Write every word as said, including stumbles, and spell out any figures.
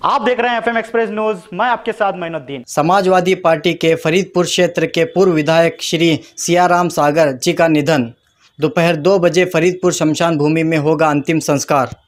आप देख रहे हैं एफएम एक्सप्रेस न्यूज, मैं आपके साथ मोइनुद्दीन। समाजवादी पार्टी के फरीदपुर क्षेत्र के पूर्व विधायक श्री सियाराम सागर जी का निधन। दोपहर दो बजे फरीदपुर शमशान भूमि में होगा अंतिम संस्कार।